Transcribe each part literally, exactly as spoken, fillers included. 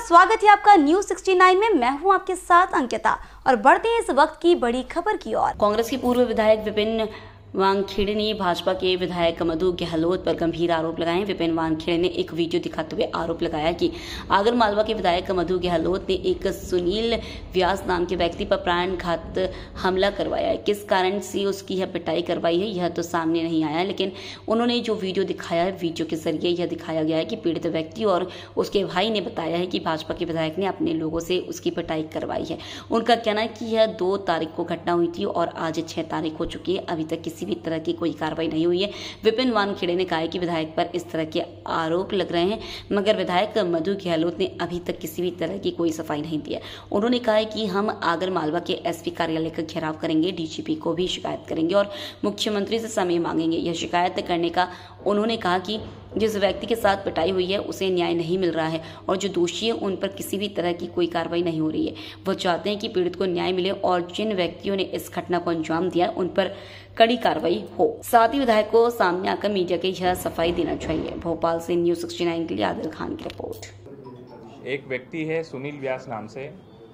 स्वागत है आपका न्यूज सिक्सटी नाइन में। मैं हूं आपके साथ अंकिता और बढ़ते हैं इस वक्त की बड़ी खबर की ओर। कांग्रेस के पूर्व विधायक विपिन वानखेड़े ने भाजपा के विधायक मधु गहलोत पर गंभीर आरोप लगाए। विपिन वानखेड़े ने एक वीडियो दिखाते हुए आरोप लगाया कि आगर मालवा के विधायक मधु गहलोत ने एक सुनील व्यास नाम के व्यक्ति पर प्राणघात हमला करवाया है। किस कारण से उसकी यह पिटाई करवाई है यह तो सामने नहीं आया, लेकिन उन्होंने जो वीडियो दिखाया है, वीडियो के जरिए यह दिखाया गया है कि पीड़ित व्यक्ति और उसके भाई ने बताया है कि भाजपा के विधायक ने अपने लोगों से उसकी पिटाई करवाई है। उनका कहना है कि यह दो तारीख को घटना हुई थी और आज छह तारीख हो चुकी है, अभी तक किसी भी तरह की कोई कार्रवाई नहीं हुई है। विपिन वानखेड़े ने कहा कि विधायक पर इस तरह के आरोप लग रहे हैं, मगर विधायक मधु गहलोत ने अभी तक किसी भी तरह की कोई सफाई नहीं दी है। उन्होंने कहा है कि हम आगर मालवा के एसपी कार्यालय का घेराव करेंगे, डीजीपी को भी शिकायत करेंगे और मुख्यमंत्री से समय मांगेंगे। यह शिकायत करने का उन्होंने कहा कि जिस व्यक्ति के साथ पिटाई हुई है उसे न्याय नहीं मिल रहा है और जो दोषी है उन पर किसी भी तरह की कोई कार्रवाई नहीं हो रही है। वह चाहते हैं कि पीड़ित को न्याय मिले और जिन व्यक्तियों ने इस घटना को अंजाम दिया उन पर कड़ी कार्रवाई हो। साथ ही विधायक को सामने आकर मीडिया की यह सफाई देना चाहिए। भोपाल से न्यूज सिक्सटी नाइन के लिए आदिल खान की रिपोर्ट। एक व्यक्ति है सुनील व्यास नाम से,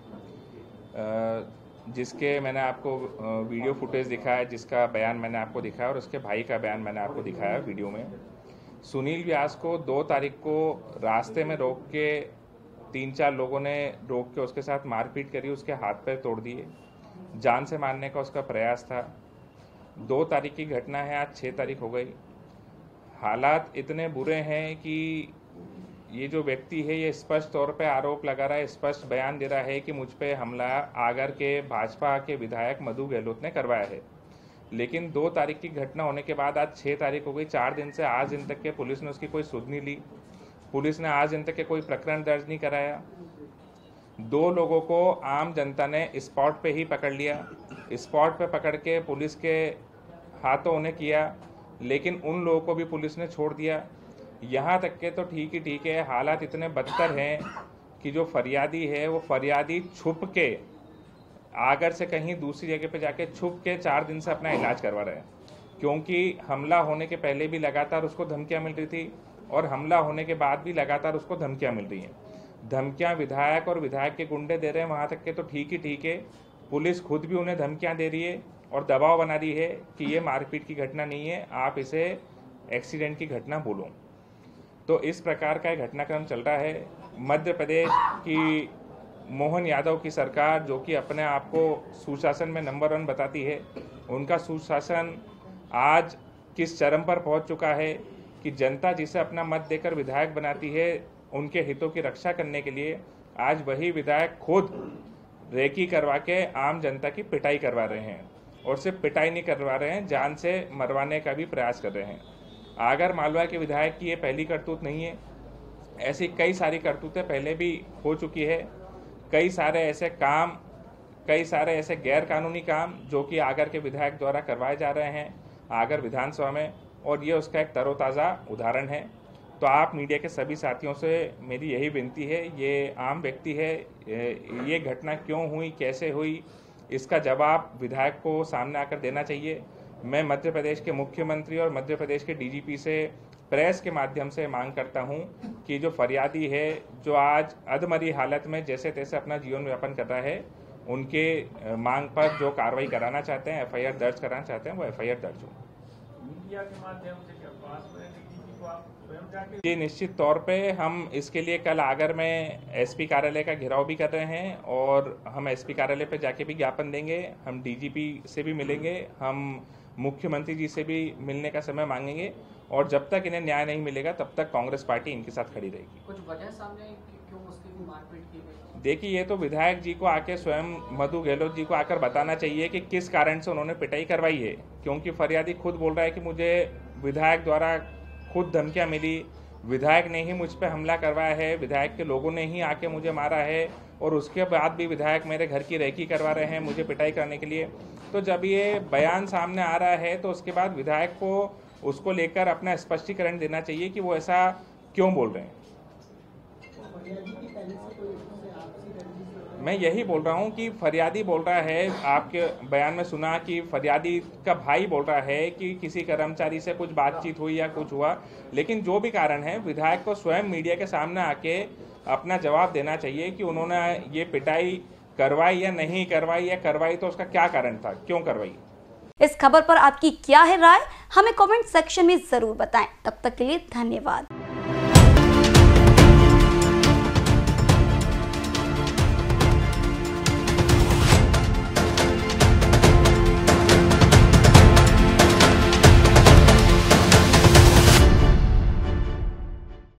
जिसके मैंने आपको वीडियो फुटेज दिखाया, जिसका बयान मैंने आपको दिखाया और उसके भाई का बयान मैंने आपको दिखाया वीडियो में। सुनील व्यास को दो तारीख को रास्ते में रोक के तीन चार लोगों ने रोक के उसके साथ मारपीट करी, उसके हाथ पैर तोड़ दिए, जान से मारने का उसका प्रयास था। दो तारीख की घटना है, आज छः तारीख हो गई। हालात इतने बुरे हैं कि ये जो व्यक्ति है ये स्पष्ट तौर पे आरोप लगा रहा है, स्पष्ट बयान दे रहा है कि मुझ पे हमला आगर के भाजपा के विधायक मधु गहलोत ने करवाया है। लेकिन दो तारीख की घटना होने के बाद आज छः तारीख हो गई, चार दिन से आज दिन तक के पुलिस ने उसकी कोई सुध नहीं ली। पुलिस ने आज दिन तक के कोई प्रकरण दर्ज नहीं कराया। दो लोगों को आम जनता ने स्पॉट पे ही पकड़ लिया, स्पॉट पे पकड़ के पुलिस के हाथों उन्हें किया, लेकिन उन लोगों को भी पुलिस ने छोड़ दिया। यहाँ तक के तो ठीक ही ठीक है, हालात इतने बदतर हैं कि जो फरियादी है वो फरियादी छुप के आगर से कहीं दूसरी जगह पे जाके छुप के चार दिन से अपना इलाज करवा रहे हैं, क्योंकि हमला होने के पहले भी लगातार उसको धमकियां मिल रही थी और हमला होने के बाद भी लगातार उसको धमकियां मिल रही हैं। धमकियां विधायक और विधायक के गुंडे दे रहे हैं, वहाँ तक के तो ठीक ही ठीक है, पुलिस खुद भी उन्हें धमकियाँ दे रही है और दबाव बना रही है कि ये मारपीट की घटना नहीं है, आप इसे एक्सीडेंट की घटना बोलो। तो इस प्रकार का एक घटनाक्रम चल रहा है। मध्य प्रदेश की मोहन यादव की सरकार, जो कि अपने आप को सुशासन में नंबर वन बताती है, उनका सुशासन आज किस चरम पर पहुंच चुका है कि जनता जिसे अपना मत देकर विधायक बनाती है, उनके हितों की रक्षा करने के लिए आज वही विधायक खुद रेकी करवा के आम जनता की पिटाई करवा रहे हैं और सिर्फ पिटाई नहीं करवा रहे हैं, जान से मरवाने का भी प्रयास कर रहे हैं। आगर मालवा के विधायक की ये पहली करतूत नहीं है, ऐसी कई सारी करतूतें पहले भी हो चुकी है। कई सारे ऐसे काम, कई सारे ऐसे गैर कानूनी काम जो कि आगर के विधायक द्वारा करवाए जा रहे हैं आगर विधानसभा में, और ये उसका एक तरोताज़ा उदाहरण है। तो आप मीडिया के सभी साथियों से मेरी यही विनती है, ये आम व्यक्ति है, ये घटना क्यों हुई, कैसे हुई, इसका जवाब विधायक को सामने आकर देना चाहिए। मैं मध्य प्रदेश के मुख्यमंत्री और मध्य प्रदेश के डीजीपी से प्रेस के माध्यम से मांग करता हूं कि जो फरियादी है, जो आज अधमरी हालत में जैसे तैसे अपना जीवन यापन कर रहा है, उनके मांग पर जो कार्रवाई कराना चाहते हैं, एफ आई आर दर्ज कराना चाहते हैं, वो एफ आई आर दर्ज हो। मीडिया के माध्यम से क्या पास में डीजीपी को आप स्वयं जाके? जी, निश्चित तौर पे हम इसके लिए कल आगर में एसपी कार्यालय का घेराव भी कर रहे हैं और हम एसपी कार्यालय पे जाके भी ज्ञापन देंगे, हम डीजीपी से भी मिलेंगे, हम मुख्यमंत्री जी से भी मिलने का समय मांगेंगे और जब तक इन्हें न्याय नहीं मिलेगा तब तक कांग्रेस पार्टी इनके साथ खड़ी रहेगी। कुछ वजह सामने क्यों उसकी मारपीट की गई? देखिए, ये तो विधायक जी को आके स्वयं मधु गहलोत जी को आकर बताना चाहिए कि किस कारण से उन्होंने पिटाई करवाई है, क्योंकि फरियादी खुद बोल रहा है कि मुझे विधायक द्वारा खुद धमकियां मिली, विधायक ने ही मुझ पर हमला करवाया है, विधायक के लोगों ने ही आके मुझे मारा है और उसके बाद भी विधायक मेरे घर की रेकी करवा रहे हैं मुझे पिटाई करने के लिए। तो जब ये बयान सामने आ रहा है तो उसके बाद विधायक को उसको लेकर अपना स्पष्टीकरण देना चाहिए कि वो ऐसा क्यों बोल रहे हैं। मैं यही बोल रहा हूँ कि फरियादी बोल रहा है, आपके बयान में सुना कि फरियादी का भाई बोल रहा है कि किसी कर्मचारी से कुछ बातचीत हुई या कुछ हुआ, लेकिन जो भी कारण है विधायक को स्वयं मीडिया के सामने आके अपना जवाब देना चाहिए कि उन्होंने ये पिटाई करवाई या नहीं करवाई, या करवाई तो उसका क्या कारण था, क्यों करवाई। इस खबर पर आपकी क्या है राय, हमें कमेंट सेक्शन में जरूर बताएं। तब तक के लिए धन्यवाद।